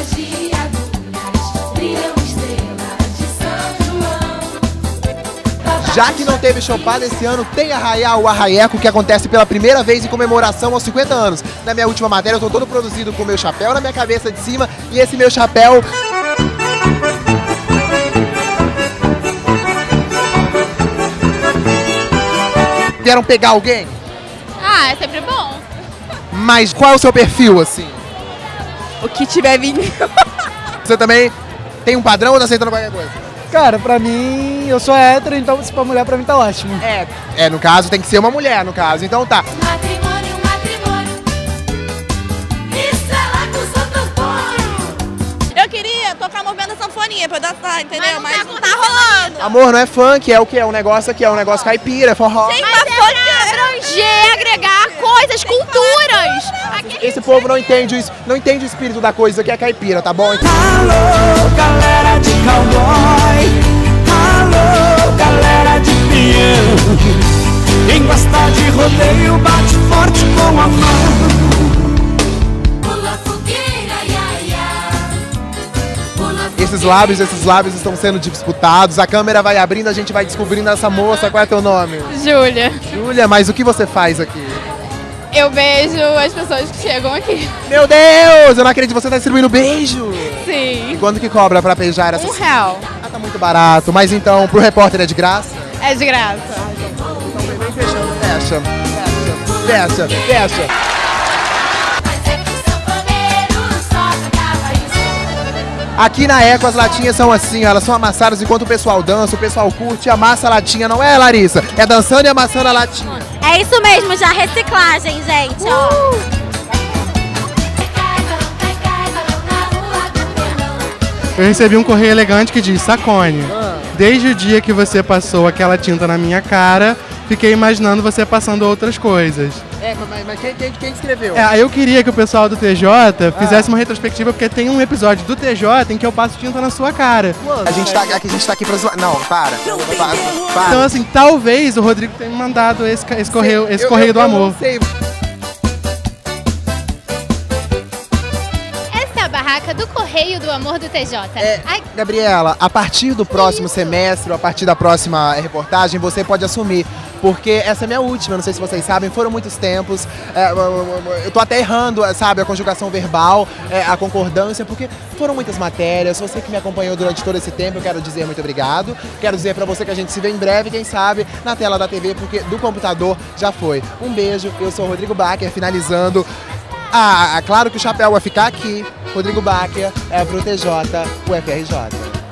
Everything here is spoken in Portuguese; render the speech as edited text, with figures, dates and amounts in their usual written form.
de agulhas, brilham estrelas de São João. Já que não teve chopada esse ano, tem Arraiá, o Arraieco, que acontece pela primeira vez em comemoração aos 50 anos. Na minha última matéria eu tô todo produzido com o meu chapéu na minha cabeça de cima, e esse meu chapéu... Vieram pegar alguém? Ah, é sempre bom. Mas qual é o seu perfil, assim? O que tiver vindo. Você também tem um padrão ou tá aceitando qualquer coisa? Cara, pra mim, eu sou hétero, então se for mulher pra mim tá ótimo. No caso, tem que ser uma mulher, no caso. Então tá. Matrimônio, matrimônio, estrela com Santo Antônio. Eu queria tocar o movimento da sanfoninha pra eu dançar, entendeu? Mas não tá rolando. Amor, não é funk, é o que? É um negócio aqui, é um negócio caipira, é forró. Sim, mas abranger, agregar coisas, culturas. Esse povo não entende isso, não entende o espírito da coisa que é caipira, tá bom? Alô, galera de cowboy. Alô, galera de peão. Quem gosta de rodeio bate forte com a mão. Pula fogueira, ia, ia. Pula Esses lábios estão sendo disputados, a câmera vai abrindo, a gente vai descobrindo essa moça. Qual é teu nome? Júlia, Júlia, mas o que você faz aqui? eu beijo as pessoas que chegam aqui. Meu Deus, eu não acredito, você tá distribuindo beijo. E Sim. quanto que cobra pra beijar essas... R$1. Ah, tá muito barato, mas então, pro repórter é de graça? É de graça. Então vem fechando, fecha. Mas é que o sanfoneiro só cantava isso. Aqui na Eco as latinhas são assim, ó, elas são amassadas enquanto o pessoal dança, o pessoal curte e amassa a latinha, não é, Larissa? É dançando e amassando a latinha. É isso mesmo, já reciclagem, gente, ó. Eu recebi um correio elegante que diz: Sacone, desde o dia que você passou aquela tinta na minha cara, fiquei imaginando você passando outras coisas. Mas quem escreveu? Eu queria que o pessoal do TJ fizesse uma retrospectiva, porque tem um episódio do TJ em que eu passo tinta na sua cara. A gente tá aqui pra zoar. Não, para. Então, assim, talvez o Rodrigo tenha me mandado esse correio do amor. Não sei. Essa é a barraca do Correio do Amor do TJ. Ai, Gabriela, a partir do próximo semestre, ou a partir da próxima reportagem, você pode assumir. Porque essa é minha última, não sei se vocês sabem, foram muitos tempos. Eu tô até errando, sabe, a conjugação verbal, a concordância, porque foram muitas matérias. Você que me acompanhou durante todo esse tempo, eu quero dizer muito obrigado. Quero dizer pra você que a gente se vê em breve, quem sabe, na tela da TV, porque do computador já foi. Um beijo, eu sou o Rodrigo Bacher, finalizando. Claro que o chapéu vai ficar aqui. Rodrigo Bacher é pro TJ, o FRJ.